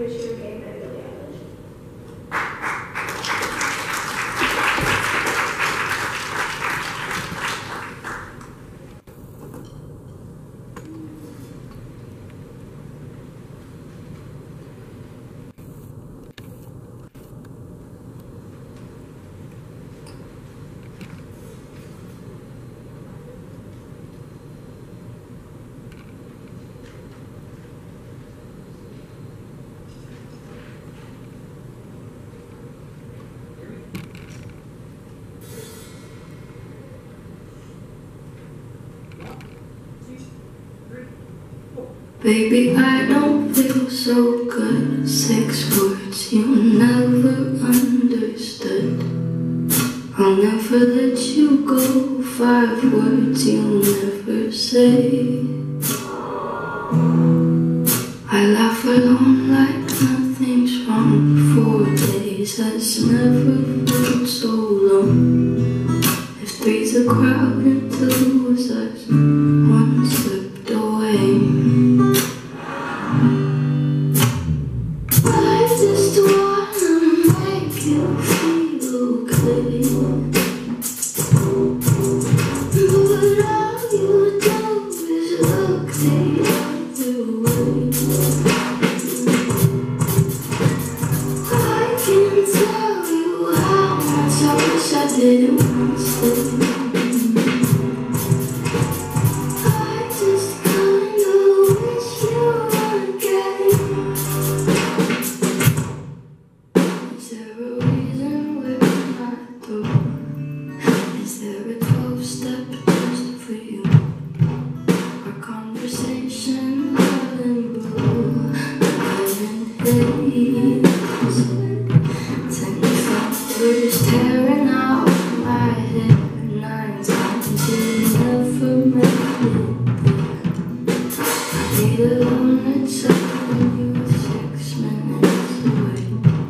Wish You Were Gay by Billie Eilish. Baby, I don't feel so good. 6 words you never understood. I'll never let you go. 5 words you'll never say. I laugh alone like nothing's wrong. 4 days has never felt so long. If 3's a crowd and 2 was us, 1 slipped away. I just wanna make you feel okay, but all you do is look the other way. I can tell you how much I wish I didn't want to stay. I just kinda wish you were gay. Is there a reason we're not through? Is there a 12-step just for you? Our conversation running blue, running haze. 10 thoughts tearing out my head. 9 times you never made it. I need a lonely time you 6 minutes away.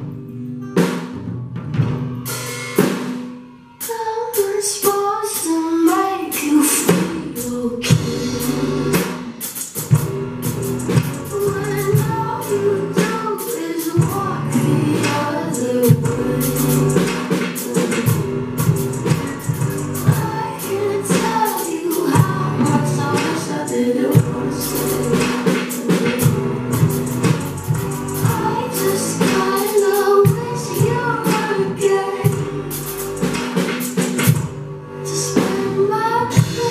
I'm supposed to make you feel okay, when all you do is walk the other way. I can't tell you how much I wish I didn't want to stay. I just kinda wish you were gay. To spend my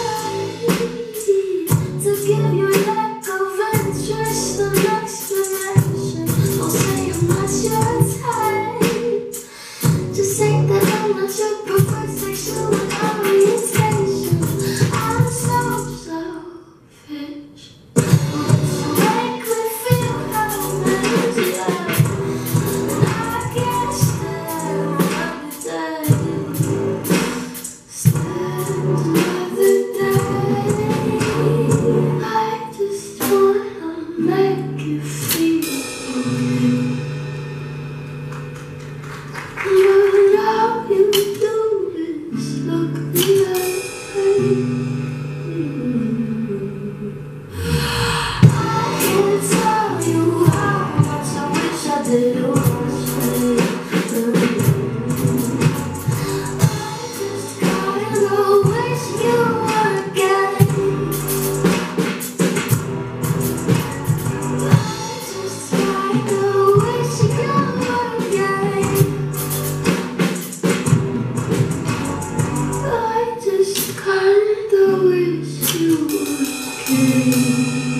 day to give you lack of interest and explanation. Don't say I'm not your type. Just say that I'm not your preferred sexual orientation. I'm so selfish. To make me feel how easier. And I can't stand another day. Stand another day. I just wanna make you feel okay, but all you do is look the other way. I can't tell you how much I wish I didn't want to stay. I just kinda wish you were gay. I just kinda wish you were gay. I just kinda wish you were gay.